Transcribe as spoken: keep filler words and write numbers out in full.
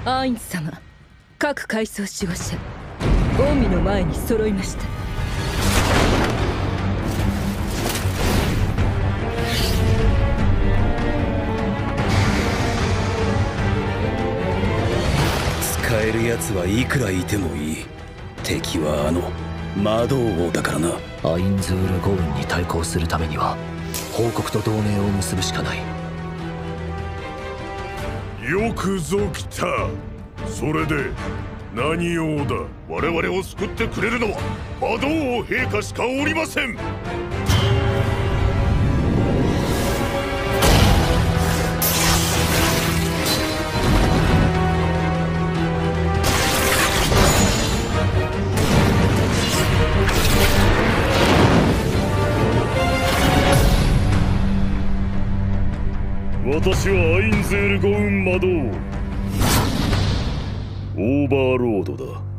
アーインズ様、各階層守護者オウミの前に揃いました。 使えるやつはいくらいてもいい。敵はあの魔導王だからな。 アインズールゴウンに対抗するためには報国と同盟を結ぶしかない。 よくぞ来た。それで何用だ。 我々を救ってくれるのは魔導王陛下しかおりません。 私はアインズールゴウン魔導王オーバーロードだ。